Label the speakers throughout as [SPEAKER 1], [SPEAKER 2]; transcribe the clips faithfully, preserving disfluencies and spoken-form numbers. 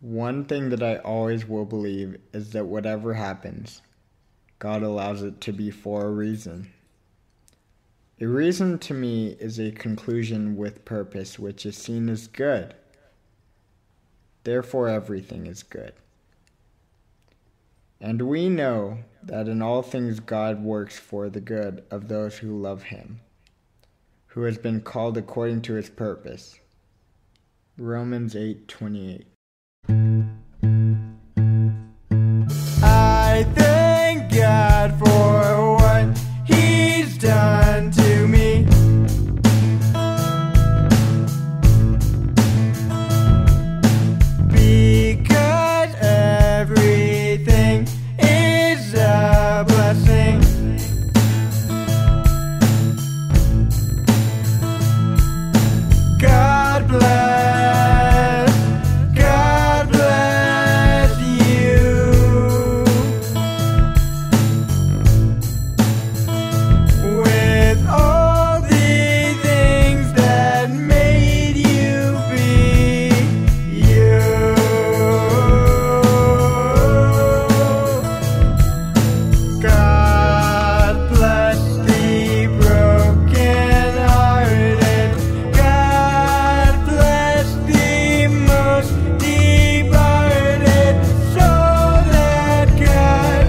[SPEAKER 1] One thing that I always will believe is that whatever happens, God allows it to be for a reason. A reason to me is a conclusion with purpose which is seen as good. Therefore everything is good. And we know that in all things God works for the good of those who love him, who has been called according to his purpose. Romans eight twenty-eight.
[SPEAKER 2] I thank God for what he's done to me. Because everything is a blessing. God bless, God bless you. With all the things that made you be you. God bless the broken-hearted. God bless the most departed, so that God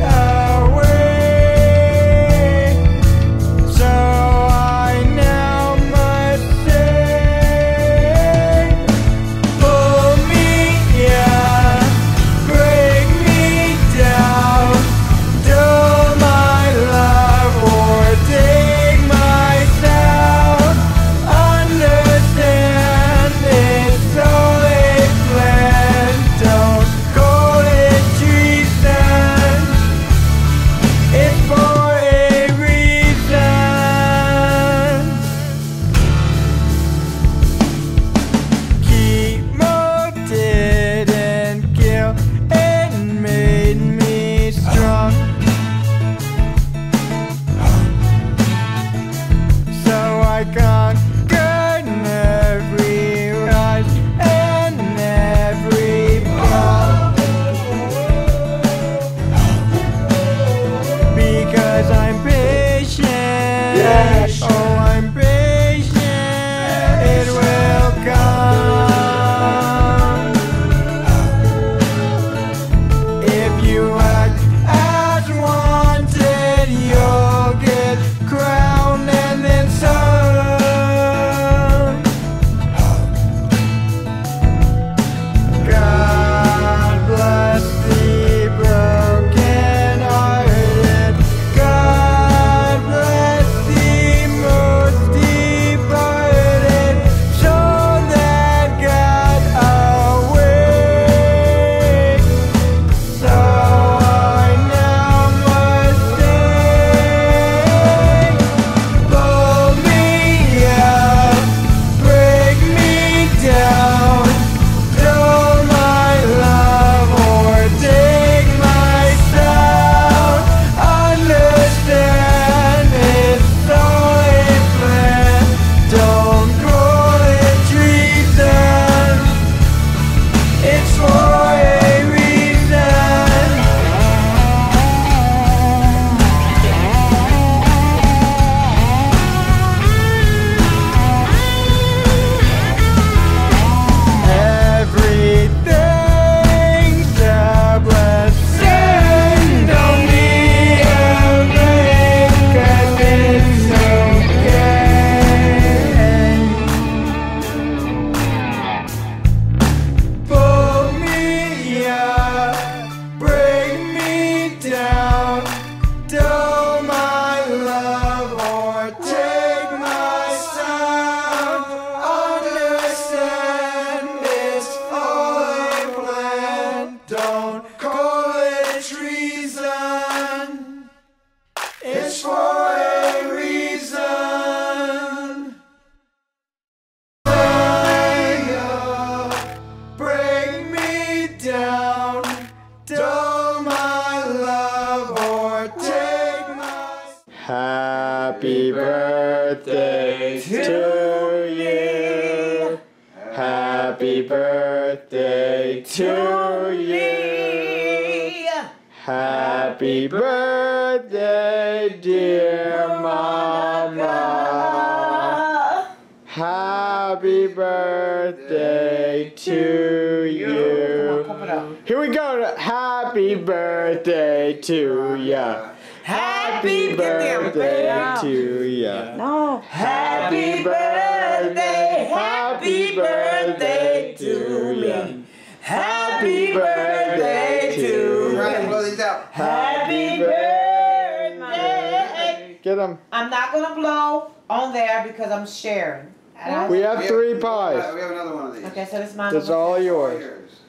[SPEAKER 2] away. So I now must say, pull me up, break me down, dull my love or take my sound. Understand it's all a plan, don't call it treason. It's for a reason. Chemo didn't kill, it made me strong. So I conquered every rise and every fall. Because I'm patient, oh I'm patient, it will come. If you act as wanted, you'll get crowned and then some. God bless the broken-hearted. God bless the most departed, so that God away. So I now must say, pull me up, break me down, dull my love or take my sound. Understand it's all a plan, don't call it treason. It's for a reason. Everything's a blessing. Don't be afraid, 'cause it's okay. Pull me up, break me down, dull my love or take my sound. Understand it's all a plan, don't call it treason. It's for a reason. Break me down, dull my love or take my.
[SPEAKER 1] Happy birthday to you. Happy birthday to you. Happy birthday, dear Mama. Happy birthday to you. Here we go. Happy birthday to ya. Happy birthday to ya.
[SPEAKER 3] No.
[SPEAKER 4] Happy birthday, happy birthday to me. Happy birthday to me. Happy birthday.
[SPEAKER 1] Get them.
[SPEAKER 4] I'm not gonna blow on there because I'm sharing. And I-
[SPEAKER 1] We have three pies.
[SPEAKER 2] We have another one of these.
[SPEAKER 4] Okay, so this is mine.
[SPEAKER 1] That's all yours.
[SPEAKER 2] Yours.